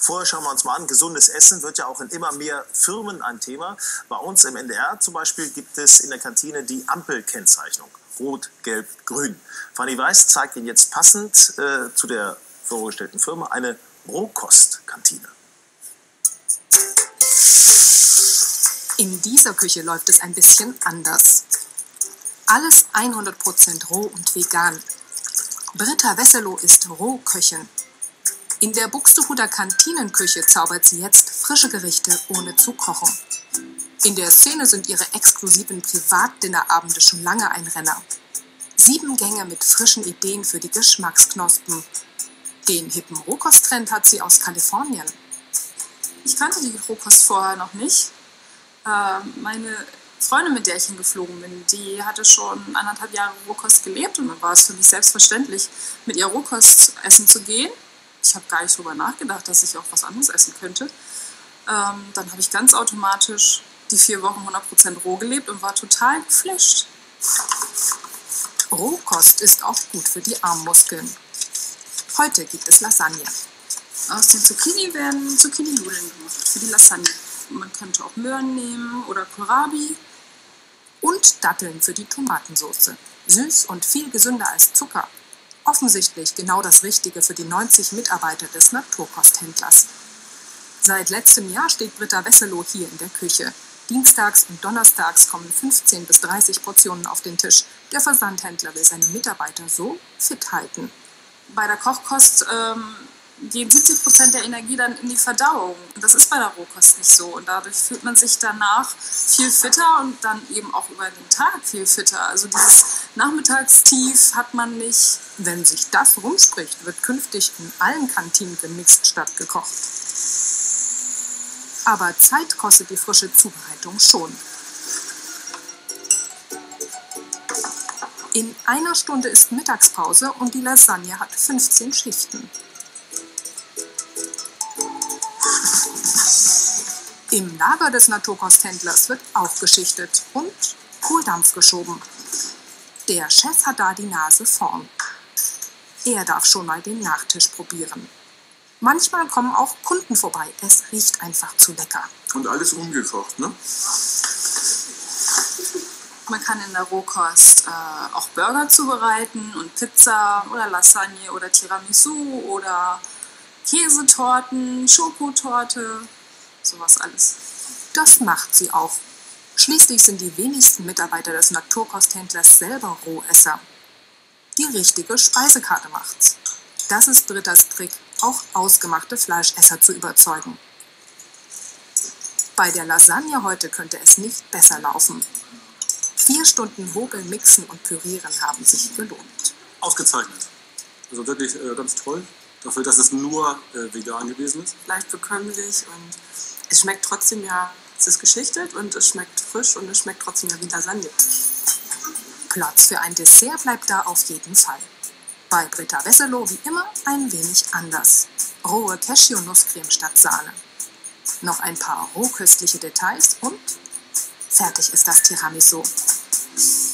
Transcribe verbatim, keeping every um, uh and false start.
Vorher schauen wir uns mal an, gesundes Essen wird ja auch in immer mehr Firmen ein Thema. Bei uns im N D R zum Beispiel gibt es in der Kantine die Ampelkennzeichnung. Rot, Gelb, Grün. Fanny Weiß zeigt Ihnen jetzt passend äh, zu der vorgestellten Firma eine Rohkostkantine. In dieser Küche läuft es ein bisschen anders. Alles hundert Prozent roh und vegan. Britta Wesselow ist Rohköchin. In der Buxtehuder Kantinenküche zaubert sie jetzt frische Gerichte ohne zu kochen. In der Szene sind ihre exklusiven Privatdinnerabende schon lange ein Renner. Sieben Gänge mit frischen Ideen für die Geschmacksknospen. Den hippen Rohkosttrend hat sie aus Kalifornien. Ich kannte die Rohkost vorher noch nicht. Äh, meine Freundin, mit der ich hingeflogen bin, die hatte schon anderthalb Jahre Rohkost gelebt und dann war es für mich selbstverständlich, mit ihr Rohkost essen zu gehen. Ich habe gar nicht darüber nachgedacht, dass ich auch was anderes essen könnte. Ähm, dann habe ich ganz automatisch die vier Wochen hundert Prozent roh gelebt und war total geflasht. Rohkost ist auch gut für die Armmuskeln. Heute gibt es Lasagne. Aus den Zucchini werden Zucchini-Nudeln gemacht für die Lasagne. Man könnte auch Möhren nehmen oder Kohlrabi. Und Datteln für die Tomatensauce. Süß und viel gesünder als Zucker. Offensichtlich genau das Richtige für die neunzig Mitarbeiter des Naturkosthändlers. Seit letztem Jahr steht Britta Wesselow hier in der Küche. Dienstags und donnerstags kommen fünfzehn bis dreißig Portionen auf den Tisch. Der Versandhändler will seine Mitarbeiter so fit halten. Bei der Kochkost ähm, gehen siebzig Prozent der Energie dann in die Verdauung. Das ist bei der Rohkost nicht so. Und dadurch fühlt man sich danach viel fitter und dann eben auch über den Tag viel fitter. Also dieses Nachmittagstief hat man nicht. Wenn sich das rumspricht, wird künftig in allen Kantinen gemixt statt gekocht. Aber Zeit kostet die frische Zubereitung schon. In einer Stunde ist Mittagspause und die Lasagne hat fünfzehn Schichten. Im Lager des Naturkosthändlers wird auch geschichtet und Kohldampf geschoben. Der Chef hat da die Nase vorn. Er darf schon mal den Nachtisch probieren. Manchmal kommen auch Kunden vorbei. Es riecht einfach zu lecker. Und alles ungekocht, ne? Man kann in der Rohkost äh, auch Burger zubereiten und Pizza oder Lasagne oder Tiramisu oder Käsetorten, Schokotorte, sowas alles. Das macht sie auch. Schließlich sind die wenigsten Mitarbeiter des Naturkosthändlers selber Rohesser. Die richtige Speisekarte macht's. Das ist Brittas Trick, auch ausgemachte Fleischesser zu überzeugen. Bei der Lasagne heute könnte es nicht besser laufen. Vier Stunden Hobeln, Mixen und Pürieren haben sich gelohnt. Ausgezeichnet. Also wirklich äh, ganz toll. Dafür, dass es nur äh, vegan gewesen ist. Leicht bekömmlich und es schmeckt trotzdem ja, es ist geschichtet und es schmeckt frisch und es schmeckt trotzdem ja wie Lasagne. Platz für ein Dessert bleibt da auf jeden Fall. Bei Britta Wesselow wie immer ein wenig anders. Rohe Cashew-Nusscreme statt Sahne. Noch ein paar rohköstliche Details und fertig ist das Tiramisu.